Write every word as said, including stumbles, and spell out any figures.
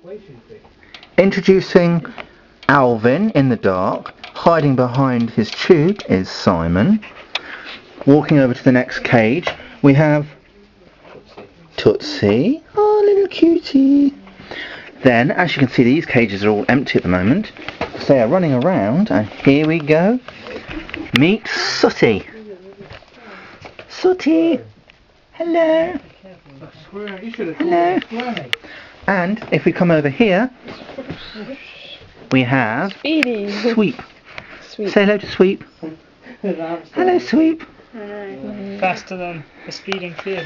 Introducing Alvin in the dark. Hiding behind his tube is Simon. Walking over to the next cage, we have Tootsie. Oh, little cutie. Then, as you can see, these cages are all empty at the moment. So they are running around, and here we go. Meet Sooty. Sooty. Hello. Hello. And if we come over here, we have Speedy. Sweep. Sweep. Say hello to Sweep. Hello, Sweep. Faster than the speeding theatre.